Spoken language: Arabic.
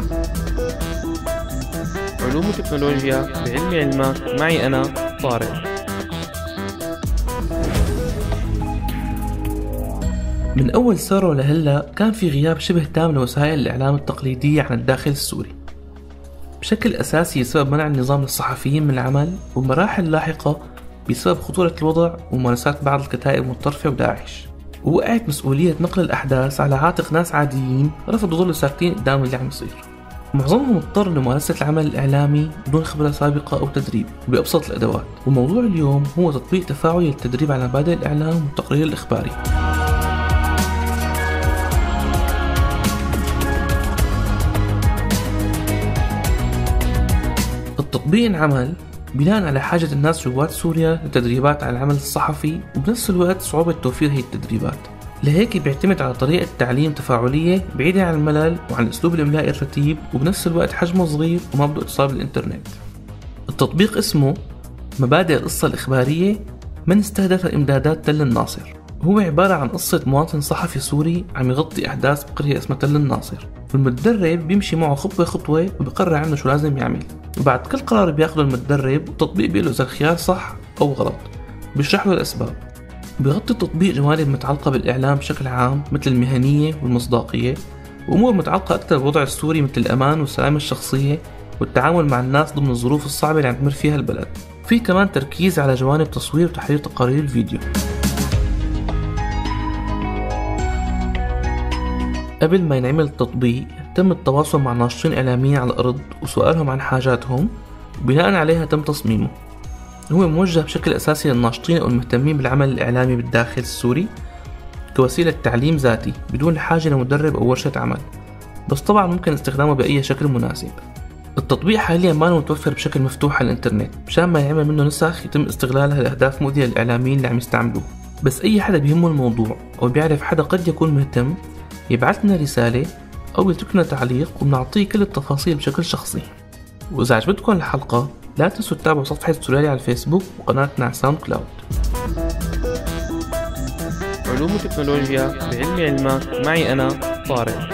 علوم وتكنولوجيا بعلمي علمك، معي أنا طارق. من أول ثورة لهلا كان في غياب شبه تام لوسائل الإعلام التقليدية عن الداخل السوري بشكل أساسي بسبب منع النظام للصحفيين من العمل، وبمراحل لاحقة بسبب خطورة الوضع وممارسات بعض الكتائب المتطرفة وداعش. ووقعت مسؤولية نقل الأحداث على عاتق ناس عاديين رفضوا يضلوا ساكتين قدام اللي عم يصير. معظمهم اضطر لممارسة العمل الإعلامي بدون خبرة سابقة أو تدريب بأبسط الأدوات. وموضوع اليوم هو تطبيق تفاعلي للتدريب على مبادئ الإعلام والتقرير الإخباري. التطبيق انعمل بناء على حاجة الناس جوات سوريا لتدريبات على العمل الصحفي، وبنفس الوقت صعوبة توفير هي التدريبات. لهيك بيعتمد على طريقة تعليم تفاعلية بعيدة عن الملل وعن الأسلوب الإملائي الرتيب، وبنفس الوقت حجمه صغير وما بده اتصال بالإنترنت. التطبيق اسمه مبادئ القصة الإخبارية من استهدف إمدادات تل الناصر. هو عبارة عن قصة مواطن صحفي سوري عم يغطي أحداث بقرية اسمها تل الناصر، والمتدرب بيمشي معه خطوة خطوة وبيقرر عنه شو لازم يعمل. وبعد كل قرار بياخده المتدرب التطبيق بيقوله إذا الخيار صح أو غلط، بيشرح له الأسباب. بيغطي التطبيق جوانب متعلقة بالإعلام بشكل عام مثل المهنية والمصداقية، وأمور متعلقة أكثر بالوضع السوري مثل الأمان والسلامة الشخصية والتعامل مع الناس ضمن الظروف الصعبة اللي عم تمر فيها البلد. في كمان تركيز على جوانب تصوير وتحرير تقارير الفيديو. قبل ما ينعمل التطبيق تم التواصل مع ناشطين إعلاميين على الأرض وسؤالهم عن حاجاتهم، وبناء عليها تم تصميمه. هو موجه بشكل أساسي للناشطين أو المهتمين بالعمل الإعلامي بالداخل السوري كوسيلة تعليم ذاتي بدون حاجة لمدرب أو ورشة عمل، بس طبعا ممكن استخدامه بأي شكل مناسب. التطبيق حاليا ما متوفر بشكل مفتوح على الإنترنت، مشان ما يعمل منه نسخ يتم استغلالها لأهداف مؤذية للإعلاميين اللي عم يستعملوه. بس أي حدا بيهمه الموضوع أو بيعرف حدا قد يكون مهتم يبعث لنا رسالة أو يترك لنا تعليق وبنعطيه كل التفاصيل بشكل شخصي. وإذا عجبتكم الحلقة لا تنسوا تتابعوا صفحة سوريالي على الفيسبوك وقناتنا على ساوند كلاود. علوم وتكنولوجيا بعلمي علمك، معي أنا طارق.